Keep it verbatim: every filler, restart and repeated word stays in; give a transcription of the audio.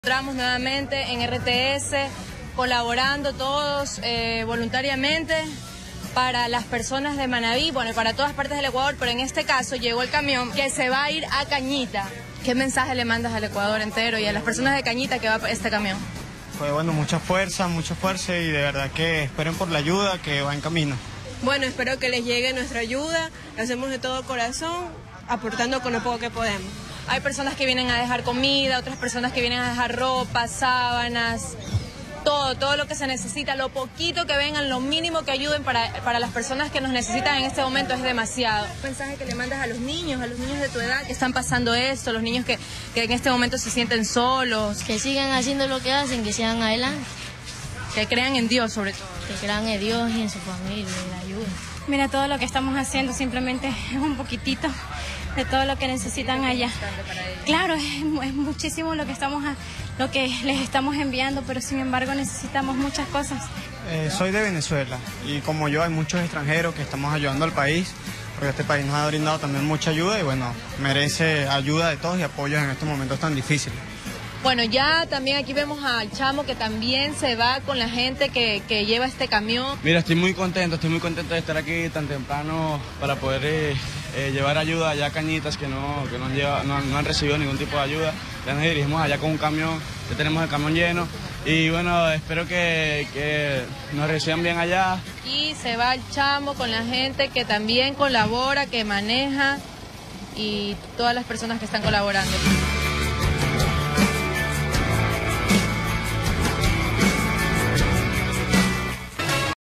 Encontramos nuevamente en R T S colaborando todos eh, voluntariamente para las personas de Manabí, bueno, y para todas partes del Ecuador, pero en este caso llegó el camión que se va a ir a Cañita. ¿Qué mensaje le mandas al Ecuador entero y a las personas de Cañita que va este camión? Pues bueno, mucha fuerza, mucha fuerza y de verdad que esperen por la ayuda que va en camino. Bueno, espero que les llegue nuestra ayuda, lo hacemos de todo corazón, aportando con lo poco que podemos. Hay personas que vienen a dejar comida, otras personas que vienen a dejar ropa, sábanas, todo, todo lo que se necesita, lo poquito que vengan, lo mínimo que ayuden para, para las personas que nos necesitan en este momento es demasiado. Un mensaje que le mandas a los niños, a los niños de tu edad que están pasando esto, los niños que, que en este momento se sienten solos. Que sigan haciendo lo que hacen, que sigan adelante. Que crean en Dios sobre todo. Que crean en Dios y en su familia y la ayuda. Mira, todo lo que estamos haciendo simplemente es un poquitito de todo lo que necesitan allá. Claro, es, es muchísimo lo que estamos a, lo que les estamos enviando, pero sin embargo necesitamos muchas cosas. Eh, soy de Venezuela y como yo hay muchos extranjeros que estamos ayudando al país, porque este país nos ha brindado también mucha ayuda y bueno, merece ayuda de todos y apoyo en estos momentos tan difíciles. Bueno, ya también aquí vemos al chamo que también se va con la gente que, que lleva este camión. Mira, estoy muy contento, estoy muy contento de estar aquí tan temprano para poder eh, eh, llevar ayuda allá a Cañitas que, no, que no, han llevado, no, no han recibido ningún tipo de ayuda. Ya nos dirigimos allá con un camión, ya tenemos el camión lleno y bueno, espero que, que nos reciban bien allá. Y se va el chamo con la gente que también colabora, que maneja y todas las personas que están colaborando.